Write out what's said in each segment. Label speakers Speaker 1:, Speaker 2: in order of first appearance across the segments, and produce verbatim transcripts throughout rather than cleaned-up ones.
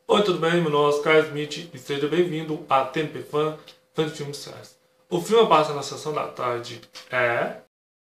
Speaker 1: Oi, tudo bem? Meu nome é Oscar Smith e seja bem-vindo a T M P Fan, Fã de Filmes Séries. O filme passa na sessão da tarde é...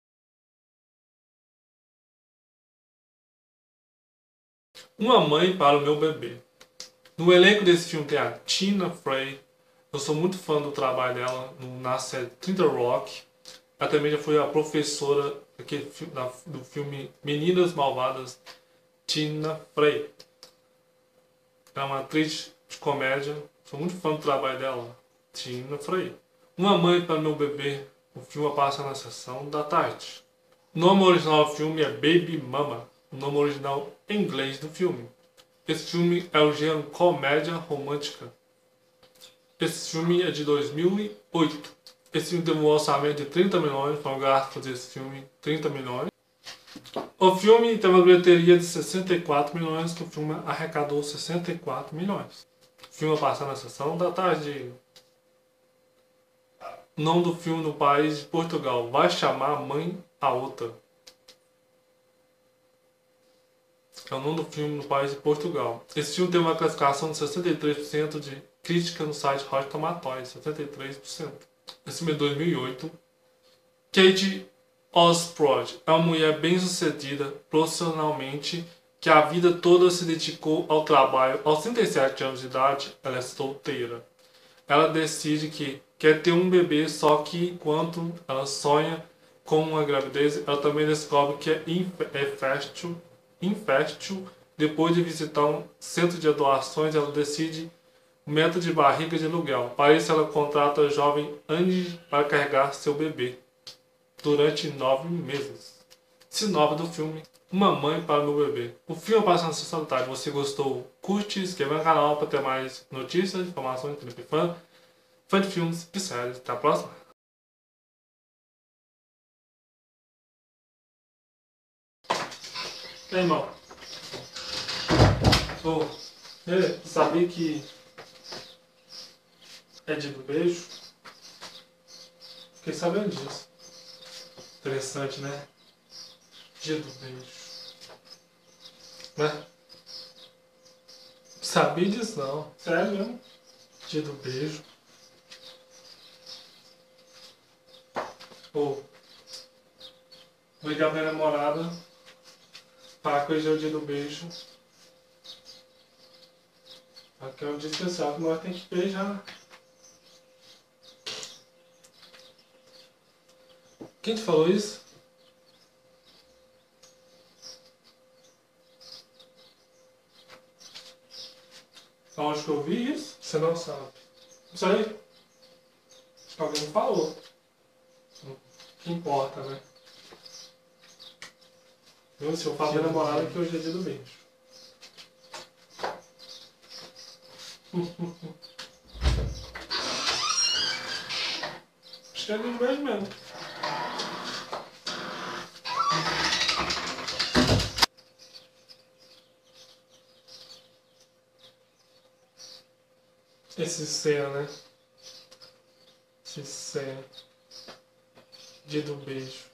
Speaker 1: Uma Mãe para o Meu Bebê. No elenco desse filme tem a Tina Fey. Eu sou muito fã do trabalho dela na série trinta Rock. Ela também já foi a professora daquele, do filme Meninas Malvadas, Tina Fey. É uma atriz de comédia. Sou muito fã do trabalho dela. Tina Fey. Uma Mãe para Meu Bebê. O filme passa na sessão da tarde. O nome original do filme é Baby Mama. O nome original em inglês do filme. Esse filme é o gênero comédia romântica. Esse filme é de dois mil e oito. Esse filme teve um orçamento de trinta milhões. Foi um gasto fazer esse filme, trinta milhões. O filme teve uma bilheteria de sessenta e quatro milhões, que o filme arrecadou sessenta e quatro milhões. O filme passa na sessão da tarde. O nome do filme no país de Portugal vai chamar Mãe a Outra. É o nome do filme no país de Portugal. Esse filme tem uma classificação de sessenta e três por cento de crítica no site Rotten Tomatoes. sessenta e três por cento. Esse filme é de dois mil e oito. Kate Osprey é uma mulher bem sucedida profissionalmente que a vida toda se dedicou ao trabalho. Aos trinta e sete anos de idade, ela é solteira. Ela decide que quer ter um bebê, só que enquanto ela sonha com uma gravidez, ela também descobre que é infértil. infértil. Depois de visitar um centro de doações, ela decide um método de barriga de aluguel. Para isso, ela contrata a jovem Andy para carregar seu bebê durante nove meses. Sinopse do filme: Uma Mãe para o Meu Bebê. O filme passa na sessão da tarde. Você gostou? Curte, se inscreva no canal para ter mais notícias, informações, T M P Fan, fã de filmes e séries. Até a próxima. E aí, irmão? Sou. Ei, sabia que é dia do beijo? Fiquei sabendo disso. Interessante, né? Dia do beijo. Né? Sabia disso não. Sério mesmo? Dia do beijo. Pô, vou ligar pra minha namorada para que hoje é o dia do beijo. Aqui é um dia especial que nós temos que beijar. Quem te falou isso? Aonde que eu vi isso? Você não sabe. Isso aí? Alguém me falou. O que importa, né? Eu, se eu falo pra namorada que hoje é dia do beijo. Acho que é dia do beijo mesmo. Esse céu, né? Esse céu. Dia do beijo.